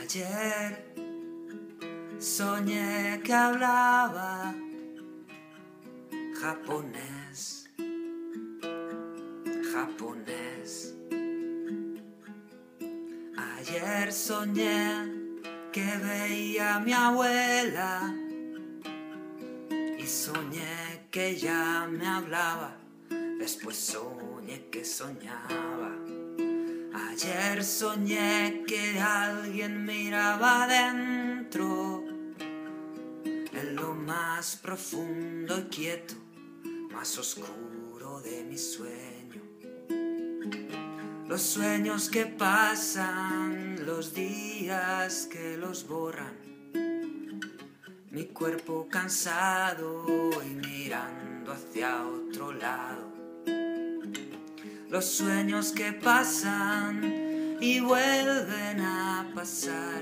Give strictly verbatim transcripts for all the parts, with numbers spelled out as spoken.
Ayer soñé que hablaba japonés, japonés. Ayer soñé que veía a mi abuela y soñé que ella me hablaba, después soñé que soñaba. Ayer soñé que alguien miraba adentro, en lo más profundo y quieto, más oscuro de mi sueño. Los sueños que pasan, los días que los borran, mi cuerpo cansado y mirando hacia otro lado. Los sueños que pasan y vuelven a pasar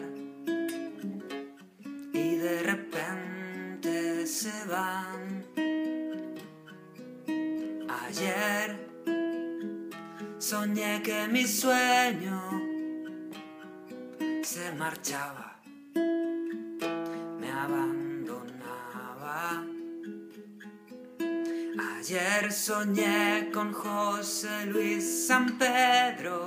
y de repente se van. Ayer soñé que mi sueño se marchaba, me abandonaba. Ayer soñé con José Luis San Pedro,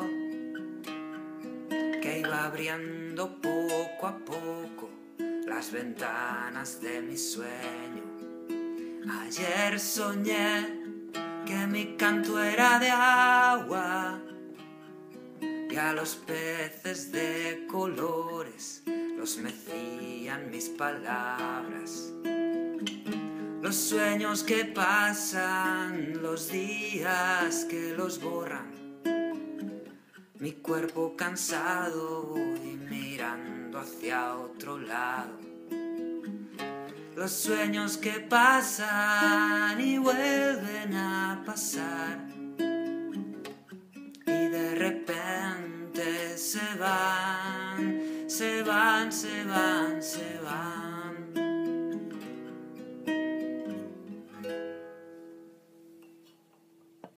que iba abriendo poco a poco las ventanas de mi sueño. Ayer soñé que mi canto era de agua y a los peces de colores los mecían mis palabras. Los sueños que pasan, los días que los borran, mi cuerpo cansado y mirando hacia otro lado. Los sueños que pasan y vuelven a pasar y de repente se van, se van, se van, se van.